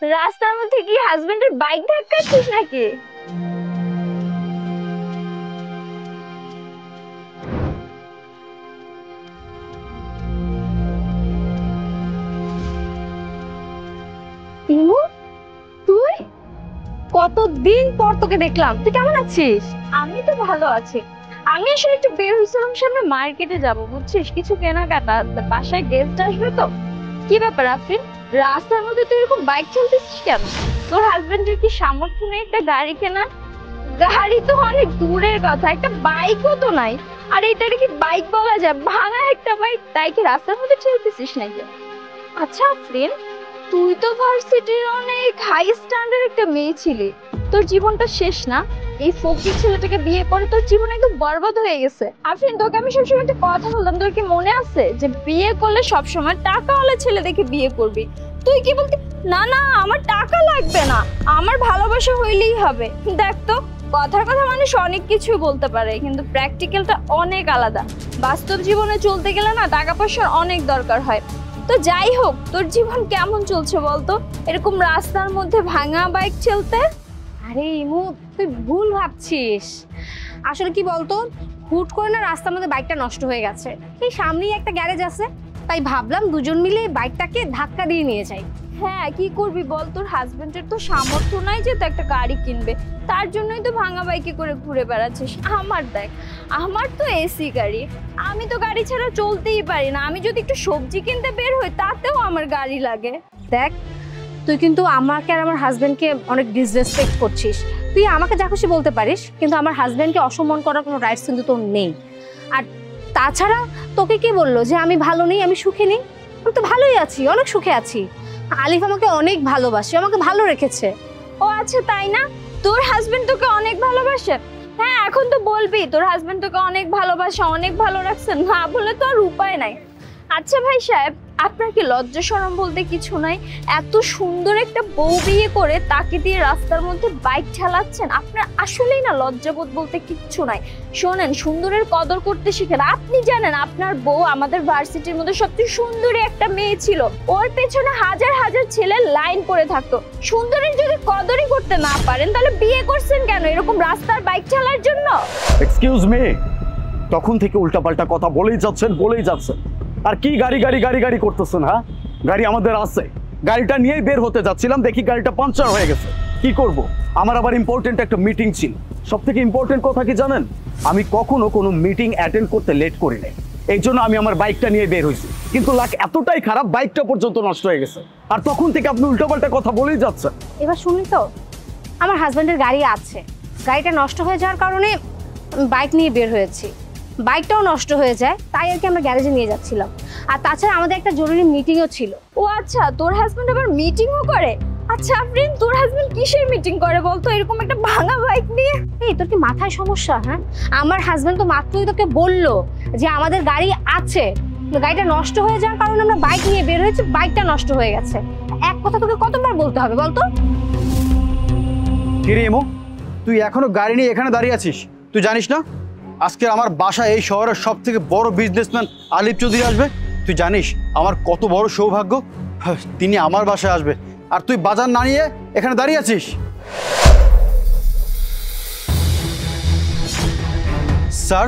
রাস্তার মধ্যে কি হাজবেন্ডের বাইক ধাক্কাচ্ছিস নাকি? ইমু, তুই? কতদিন পর তোকে দেখলাম, তুই কেমন আছিস? আমি তো ভালো আছি। আমি আসলে একটু বের হয়েছিলাম, সামনে মার্কেটে যাব, বুঝছিস, কিছু কেনাকাটা আছে, বাসায় গেস্ট আসবে তো। কি ব্যাপার আফরিন, রাস্তার মধ্যে তুই এরকম বাইক চলতেছিস কেন? তোর হাজবেন্ডের কি সামর্থ্য নেই একটা গাড়ি কেনা? গাড়ি তো অনেক দূরের কথা, একটা বাইকও তো নাই। আর এটারে কি বাইক বলা যায়? ভাঙা একটা বাইক, তাই কি রাস্তার মধ্যে চলতেছিস নাকি? আচ্ছা আফরিন, তুই তো ভার্সিটির অনেক হাই স্ট্যান্ডার্ড একটা মেয়ে ছিলি, তোর জীবনটা শেষ না? এই ফকির ছেলেটাকে বিয়ে করে তোর জীবন একদম বরবাদ হয়ে গেছে। আফরিন, তোকে আমি সবসময় একটা কথা বললাম, তোর কি মনে আছে যে বিয়ে করলে সবসময় টাকাওয়ালা ছেলে দেখে বিয়ে করবি? তুই কি বলতি, না না আমার টাকা লাগবে না, আমার ভালোবাসা হইলেই হবে। দেখ তো, কথার কথা মানুষ অনেক কিছুই বলতে পারে, কিন্তু প্র্যাকটিক্যালটা অনেক আলাদা। বাস্তব জীবনে চলতে গেলে না টাকা পয়সার অনেক দরকার হয়। তো যাই হোক, তোর জীবন কেমন চলছে বলতো, এরকম রাস্তার মধ্যে ভাঙা বাইক চলতে? আরে ইমু, তুই ভুল ভাবছিস। আসলে কি বলতো, হুট করে না রাস্তার মধ্যে বাইকটা নষ্ট হয়ে গেছে। এই সামনেই একটা গ্যারেজ আছে, তাই ভাবলাম দুজন মিলে বাইকটাকে ধাক্কা দিয়ে নিয়ে যাই। হ্যাঁ, কি করবি বল, তোর হাজবেন্ডের তো সামর্থ্য নাই যে তো একটা গাড়ি কিনবে, তার জন্যই তো ভাঙা বাইকে করে ঘুরে বেড়াচ্ছিস। আমার দেখ, আমার তো এসি গাড়ি, আমি তো গাড়ি ছাড়া চলতেই পারি না। আমি যদি একটু সবজি কিনতে বের হই, তাতেও আমার গাড়ি লাগে। দেখ, তুই কিন্তু আমাকে আর আমার হাজবেন্ডকে অনেক ডিসরেসপেক্ট করছিস। তুই আমাকে যা খুশি বলতে পারিস, কিন্তু আমার হাজবেন্ডকে অসম্মান করার কোনো রাইটস কিন্তু তোর নেই। আর তাছাড়া তোকে কে বললো যে আমি ভালো নেই, আমি সুখে নেই? আমি তো ভালোই আছি, অনেক সুখে আছি। আলিফ আমাকে অনেক ভালোবাসে, আমাকে ভালো রেখেছে। ও আচ্ছা, তাই না? তোর হাজবেন্ড তোকে অনেক ভালোবাসে? হ্যাঁ, এখন তো বলবি তোর হাজবেন্ড তোকে অনেক ভালোবাসে, অনেক ভালো রাখছে, না বলে তো আর উপায় নাই। আচ্ছা ভাই সাহেব, আপনার কি লজ্জা শরম বলতে কিছু নাই? এত সুন্দর একটা বউ বিয়ে করে তাকে দিয়ে রাস্তার মধ্যে বাইক চালাচ্ছেন, আপনার আসলেই না লজ্জাবোধ বলতে কিচ্ছু নাই। শোনেন, সুন্দরের কদর করতে শিখেন। আপনি জানেন আপনার বউ আমাদের ভার্সিটির মধ্যে সবচেয়ে সুন্দরী একটা মেয়ে ছিল, ওর পেছনে হাজার হাজার ছেলে লাইন করে থাকতো। সুন্দরীর যদি কদরই করতে না পারেন, তাহলে বিয়ে করছেন কেন এরকম রাস্তার বাইক চালার জন্য? এক্সকিউজ মি, তখন থেকে উল্টাপাল্টা কথা বলেই যাচ্ছেন। আর কি গাড়ি গাড়ি গাড়ি গাড়ি করতেছেন? হ্যাঁ, গাড়ি আমাদের আছে, গাড়িটা নিয়েই বের হতে যাচ্ছিলাম, দেখি গাড়িটা পাংচার হয়ে গেছে। কি করব, আমার আবার ইম্পর্টেন্ট একটা মিটিং ছিল। সব থেকে ইম্পর্টেন্ট কথা কি জানেন, আমি কখনো কোনো মিটিং অ্যাটেন্ড করতে লেট করি নাই, এই জন্য আমি আমার বাইকটা নিয়ে বের হয়েছি। কিন্তু লাক এতটাই খারাপ, বাইকটা পর্যন্ত নষ্ট হয়ে গেছে, আর তখন থেকে আপনি উল্টাপাল্টা কথা বলেই যাচ্ছেন। এবার শুনি তো, আমার হাজবেন্ডের গাড়ি আছে, গাড়িটা নষ্ট হয়ে যাওয়ার কারণে বাইক নিয়ে বের হয়েছি। বাইকটাও নষ্ট হয়ে যায়, তাই আর কি আমরা গ্যারেজে নিয়ে যাচ্ছিলাম। আর তাছাড়া আমাদের একটা জরুরি মিটিংও ছিল। ও আচ্ছা, তোর হাজবেন্ড আবার মিটিংও করে? আচ্ছা আফরিন, তোর হাজবেন্ড কিসের মিটিং করে বলতো এরকম একটা ভাঙা বাইক নিয়ে? এই, তোর কি মাথায় সমস্যা? হ্যাঁ, আমার হাজবেন্ড তো মাত্রই তোকে বললো যে আমাদের গাড়ি আছে, গাড়িটা নষ্ট হয়ে যাওয়ার কারণে আমরা বাইক নিয়ে বের হয়েছি, বাইকটা নষ্ট হয়ে গেছে। এক কথা তোকে কতবার বলতে হবে বলতো? কিরে ইমো, তুই এখনো গাড়ি নিয়ে এখানে দাঁড়িয়ে আছিস? তুই জানিস না আজকে আমার বাসায় এই শহরের সব থেকে বড় বিজনেসম্যান আলিফ চৌধুরী আসবে? তুই জানিস আমার কত বড় সৌভাগ্য তিনি আমার বাসায় আসবে, আর তুই বাজার না নিয়ে এখানে দাঁড়িয়ে আছিস? স্যার,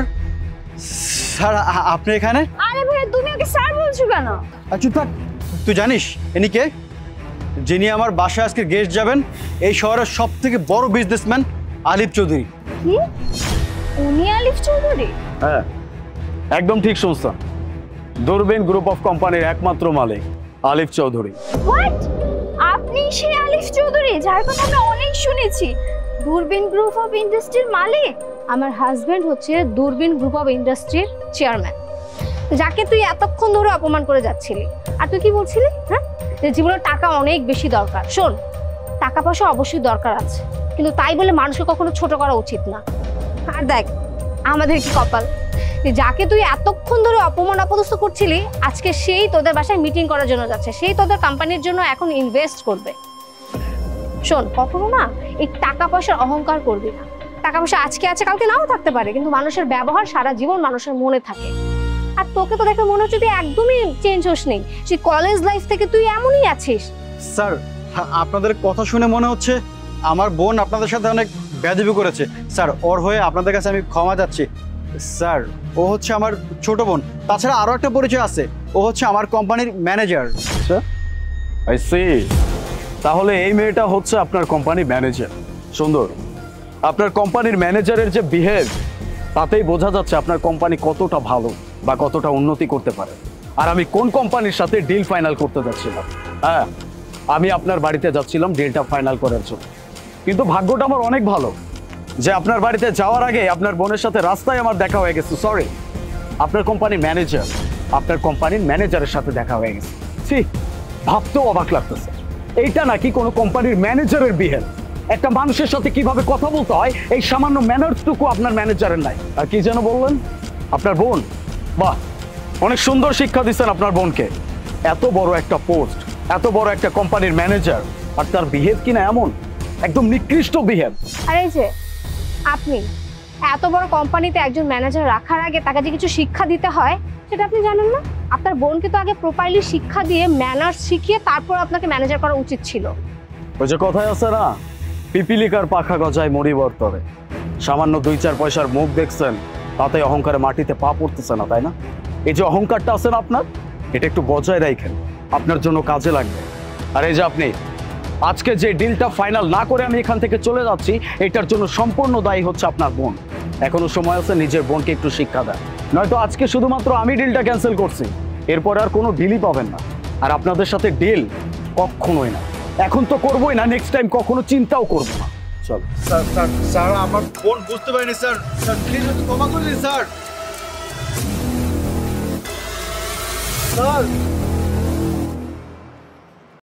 আপনি এখানে? আরে ভাই, তুমি ওকে স্যার বলছো কেন? আচ্ছা থাক, তুই জানিস ইনি কে? যিনি আমার বাসায় আজকে গেস্ট যাবেন, এই শহরের সব থেকে বড় বিজনেসম্যান আলিফ চৌধুরী। কি, উনি আলিফ চৌধুরী? হ্যাঁ, একদম ঠিক শুনছেন। দূরবীন গ্রুপ অফ কোম্পানির একমাত্র মালিক আলিফ চৌধুরী। হোয়াট? আপনি সেই আলিফ চৌধুরী যার কথা আমরা অনেক শুনেছি, দূরবীন গ্রুপ অফ ইন্ডাস্ট্রির মালিক? আমার হাজবেন্ড হচ্ছে দূরবীন গ্রুপ অফ ইন্ডাস্ট্রির চেয়ারম্যান, যাকে তুই এতক্ষণ ধরে অপমান করে যাচ্ছিলি। আর তুই কি বলছিলি? হ্যাঁ, যে জীবনে টাকা অনেক বেশি দরকার। শোন, টাকা পয়সা অবশ্যই দরকার আছে, কিন্তু তাই বলে মানুষকে কখনো ছোট করা উচিত না। আর দেখ, আমাদের কি কপাল, যাকে তুই এতক্ষণ ধরে অপমান অপদস্থ করছিলি, আজকে সেই তোদের বাসায় মিটিং করার জন্য যাচ্ছে, সেই তোদের কোম্পানির জন্য এখন ইনভেস্ট করবে। শোন, কখনো না এই টাকা পয়সার অহংকার করবি না। টাকা পয়সা আজকে আছে, কালকে নাও থাকতে পারে, কিন্তু মানুষের ব্যবহার সারা জীবন মানুষের মনে থাকে। আর তোকে তো দেখে মনে হচ্ছে তুই একদমই চেঞ্জ হোস নেই, সেই কলেজ লাইফ থেকে তুই এমনই আছিস। স্যার, আপনাদের কথা শুনে মনে হচ্ছে আমার বোন আপনাদের সাথে অনেক বেয়াদবি করেছে। স্যার, ওর হয়ে আপনাদের কাছে আমি ক্ষমা চাচ্ছি। স্যার, ও হচ্ছে আমার ছোট বোন। তাছাড়া আরও একটা পরিচয় আছে, ও হচ্ছে আমার কোম্পানির ম্যানেজার। আচ্ছা, আই সি। তাহলে এই মেয়েটা হচ্ছে আপনার কোম্পানির ম্যানেজার। সুন্দর। আপনার কোম্পানির ম্যানেজারের যে বিহেভ, তাতেই বোঝা যাচ্ছে আপনার কোম্পানি কতটা ভালো বা কতটা উন্নতি করতে পারে। আর আমি কোন কোম্পানির সাথে ডিল ফাইনাল করতে যাচ্ছিলাম? হ্যাঁ, আমি আপনার বাড়িতে যাচ্ছিলাম ডিলটা ফাইনাল করার জন্য। কিন্তু ভাগ্যটা আমার অনেক ভালো যে আপনার বাড়িতে যাওয়ার আগে আপনার বোনের সাথে রাস্তায় আমার দেখা হয়ে গেছে। সরি, আপনার কোম্পানির ম্যানেজারের সাথে দেখা হয়ে গেছে। ছি, ভাবতেও অবাক লাগতেছে। এইটা নাকি কোনো কোম্পানির ম্যানেজারের বিহেভ? একটা মানুষের সাথে কিভাবে কথা বলতে হয় এই সামান্য ম্যানার্সটুকু আপনার ম্যানেজারের নাই। আর কি যেন বললেন? আপনার বোন? বাহ, অনেক সুন্দর শিক্ষা দিচ্ছেন আপনার বোনকে। এত বড় একটা পোস্ট, এত বড় একটা কোম্পানির ম্যানেজার, আর তার বিহেভ কিনা এমন, একদম নিকৃষ্ট বিহেভ। আর এই যে আপনি এত বড় কোম্পানিতে একজন ম্যানেজার রাখার আগে তাকে যে কিছু শিক্ষা দিতে হয় সেটা আপনি জানেন না? আপনার বোনকে তো আগে প্রপারলি শিক্ষা দিয়ে ম্যানার্স শিখিয়ে তারপর আপনাকে ম্যানেজার করা উচিত ছিল। ওই যে কথায় আছে না, পিপিলিকার পাখা গজায় মরিবর্তরে। সামান্য 2-4 পয়সার মুখ দেখছেন, তাতে অহংকারে মাটিতে পা পড়তেছে না, তাই না? এই যে অহংকারটা আছে না আপনার, এটা একটু বজায় রাখেন, আপনার জন্য কাজে লাগবে। আর এই যে আপনি আজকে যে ডিলটা ফাইনাল না করে আমি এখান থেকে চলে যাচ্ছি, এটার জন্য সম্পূর্ণ দায়ী হচ্ছে আপনার বোন। এখনো সময় আছে, নিজের বোনকে একটু শিক্ষা দেন, নয়তো আজকে শুধুমাত্র আমি ডিলটা ক্যান্সেল করছি, এরপর আর কোনো ডিলই পাবেন না। আর আপনাদের সাথে ডিল কখনোই না, এখন তো করবোই না, নেক্সট টাইম কখনো চিন্তাও করবো না। চলো। স্যার, আমার বোন বুঝতে পারিনি স্যার। স্যার, প্লিজ ক্ষমা করে দিন স্যার। স্যার